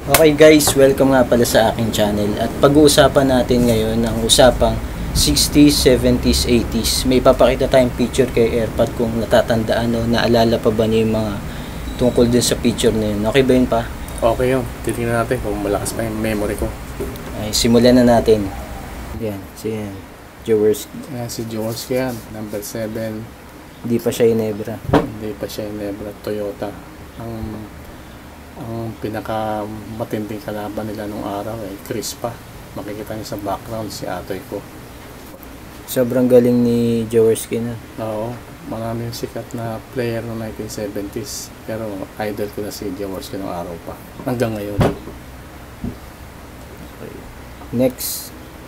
Okay guys, welcome nga pala sa aking channel at pag-uusapan natin ngayon ang usapang 60s, 70s, 80s. May papakita tayong picture kay Airpad kung natatandaan o naalala pa ba niya yung mga tungkol din sa picture na yun. Okay ba yun pa? Okay yun. Titingnan natin kung malakas pa yung memory ko. Ay, simulan na natin. Yan, si Jaworski. Ayan, si Jaworski yan. Number 7. Hindi pa siya Ginebra. Hindi pa siya Ginebra. Toyota. Ang pinaka matinding kalaban nila nung araw ay Chris pa. Makikita niyo sa background si atoy ko. Sobrang galing ni Jaworski na. Oo. Maraming sikat na player noong 1970s. Pero idol ko na si Jaworski nung araw pa. Hanggang ngayon. Next.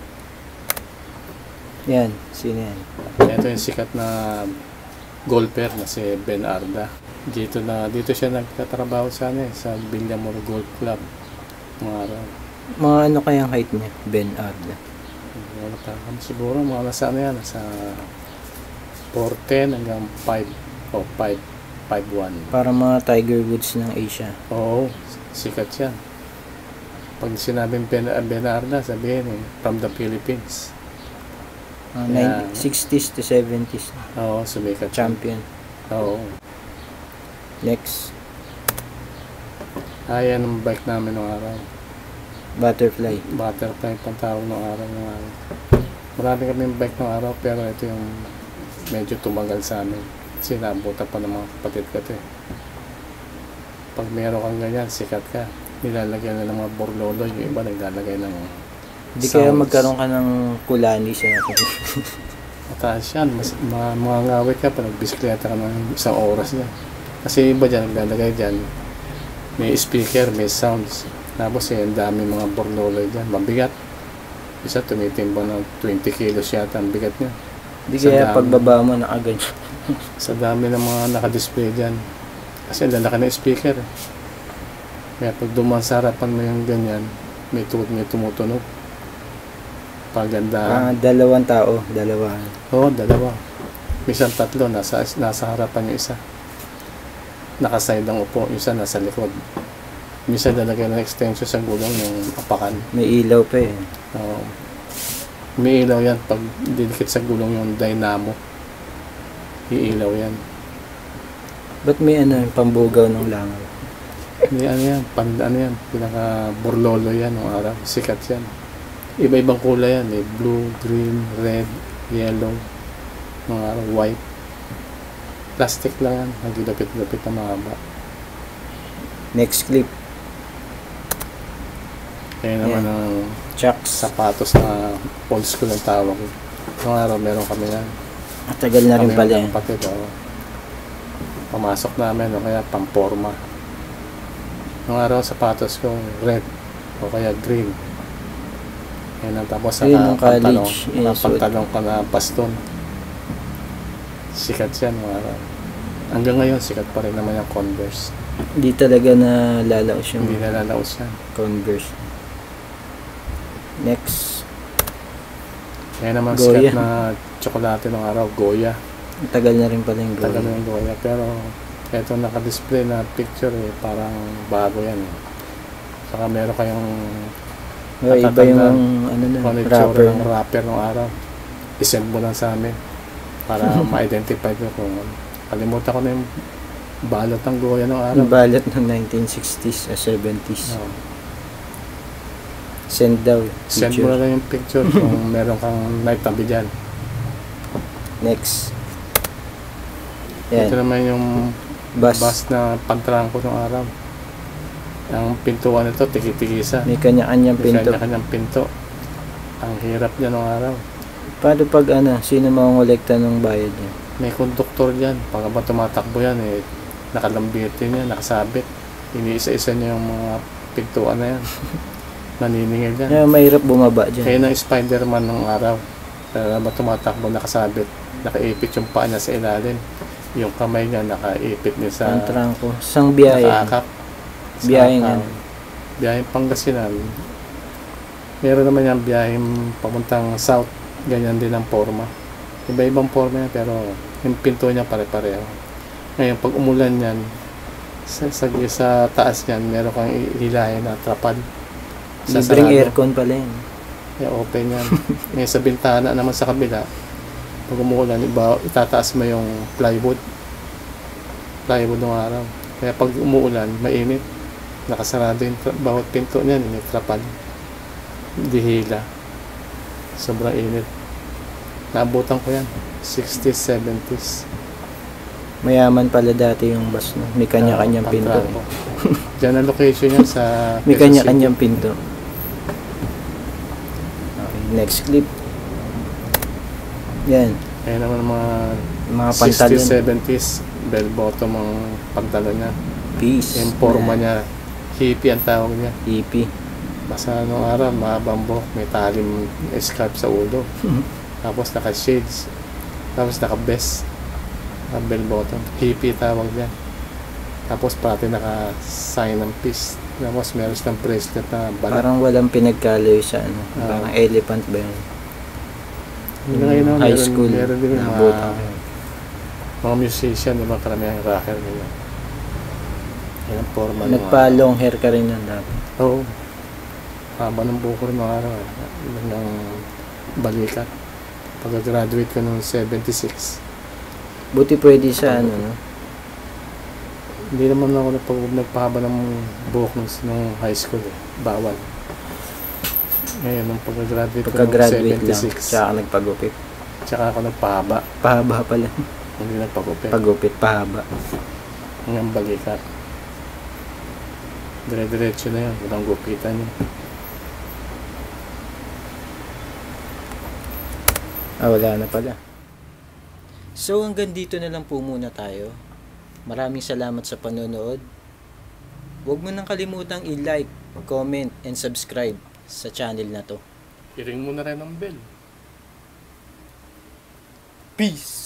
Yan, sino yan? Ito yung sikat na golfer na si Ben Arda. Dito siya nagtatrabaho sa Villamor Golf Club. Mga ano kayang height niya? Ben Arda. Siguro mga nasa nasa 4'10 hanggang 5 o 5'1. Para mga Tiger Woods ng Asia. Oo, sikat siya. Pag sinabing Ben Arda, sabihin from the Philippines. 60s to 70s. Oo, sumikat. Champion. Oo. Next. Ayan ang bike namin noong araw. Butterfly. Butterfly pantawag noong araw. Marami kami yung bike noong araw, pero ito yung medyo tumagal sa amin. Kasi nabuta pa ng mga kapatid ko ito. Pag meron kang ganyan, sikat ka. Nilalagyan na ng mga borlolo. Yung iba naglalagay ng Hindi kaya magkaroon ka ng kulani sa mataas yan. Mga ngawit ka pa nagbisikleta ka ng isang oras niya. Kasi iba dyan, naglalagay dyan, may speaker, may sounds. Tapos ang dami mga borlolo dyan, mabigat. Isa tumitimbo ng 20 kilos yata ang bigat niya. Hindi kaya pagbaba mo nakaganyan. Sa dami ng mga nakadisplay dyan. Kasi lalaki na speaker. Kaya pag dumaan sa harapan mo yung ganyan, may tumutunog. Paganda. Dalawang tao, dalawa. Oo, dalawa. Minsan tatlo, nasa harapan yung isa. Nakaside ang upo, yung isa nasa likod. Minsan lalagyan ng extension sa gulong yung apakan. May ilaw pa eh. Oo. May ilaw yan pag dinikit sa gulong yung dynamo. Iilaw yan. Ba't may yung pambugaw ng langaw? May yan, pinaka borlolo yan ng araw. Sikat yan. Iba-ibang kulay yan blue, green, red, yellow, ng araw, white. Plastic lang yan, nagilapit-lapit na mahaba. Next clip. Kaya naman ang Chucks. sapatos na old school ang tawag. Noong araw meron kami yan. Matagal na rin pala yan. Kapatid, pamasok namin o kaya pamporma. Noong araw sapatos ko red o kaya green. Yan ang tapos sa pantalong ka na baston. Sikat yan noong araw. Hanggang ngayon sikat pa rin naman yung Converse. Hindi talaga na lalaos yung Hindi na lalaos yan. Converse. Next. Yan naman Goya. sikat na tsokolate ng araw, Goya. Tagal na rin pala yung Goya. Tagal na yung Goya. Pero eto naka-display na picture parang bago yan. Saka meron kayong iba yung rapper ng araw. I-send mo lang sa amin para ma-identify ko kung kalimutan ko na yung balot ng Goya ng araw. Yung balot ng 1960s o 70s. No. Send daw. Send mo na lang yung picture kung meron kang naitabi dyan. Next. Yan. Ito naman yung bus na pagtrangko ng araw. Ang pintuan nito, tiki-tikisa. May kanya-kanyang pinto. May kanya-kanyang pinto. Ang hirap niya ng araw. Paano pag sino mangongolekta ng bayad niya? May konduktor dyan. Pag ba tumatakbo yan, nakalambitin yan, nakasabit. Iniisa-isa niya yung mga pintuan na yan. Naniningil yan. Yeah, mahirap bumaba dyan. Kaya ng Spider-Man ng araw. Kaya ba tumatakbo, nakasabit. Nakaipit yung paa niya sa ilalim. Yung kamay niya, nakaipit niya sa ang trangko. Sang biyahe. Nakaakap. Biyaheng biyaheng Pangasinan. Meron naman yung biyaheng papuntang south. Ganyan din ang forma. Iba-ibang forma yan, pero yung pinto niya pare-pareho. Ngayon, pag umulan yan, Sa taas niyan, meron kang hilahin na trapal. Libreng aircon pala yun. Kaya open yan. Ngayon sa bintana naman sa kabila, pag umuulan, itataas mo yung plywood ng araw. Kaya pag umuulan, mainit. Nakasarado yung bawat pinto niyan, may trapal. Hindi hila. Sobrang init. Naabutan ko yan. 60s, 70s. Mayaman pala dati yung bus, no? May kanya-kanyang pinto. Diyan ang location yan sa... May kanya-kanyang pinto. Okay, next clip. Yan. Ayan naman Mga 60s, pantalon. 70s. Bell bottom ang pantalon niya. Peace. Yung forma niya. Hippie ang tawag niya. Hippie. Basta nung araw, mahabang buhok, may talim scarf sa ulo. Tapos naka-shades. Tapos naka-vest. Bell bottom. Hippie tawag niya. Tapos pati naka-sign ng peace. Tapos meron silang bracelet na balat. Parang walang pinagkaloy sa ano. Parang elephant ba yun? Ngayon, High school. Meron din Nabutan. mga musician, diba, karamihang rocker nila. Yan ang forma. Nagpa-long hair ka rin yan dati. Oo. Haba ng buko rin mga araw. Ng balikat. Pagka-graduate ko noong 76. Buti pwede sa ano, no? Hindi naman ako nagpahaba ng buhok nung high school eh. Bawal. Ngayon, nung pagka-graduate ko Pagka-graduate noong lang, 76. tsaka nagpagupit. Tsaka ako nagpahaba. Pahaba pala. Hindi nagpagupit. Pagupit, pahaba. Hanggang balikat. Dire-diretso na yun. Walang gupitan yun. Wala na pala. So hanggang dito na lang po muna tayo. Maraming salamat sa panonood. Huwag mo nang kalimutang i-like, comment, and subscribe sa channel na to. I-ring mo na rin ang bell. Peace!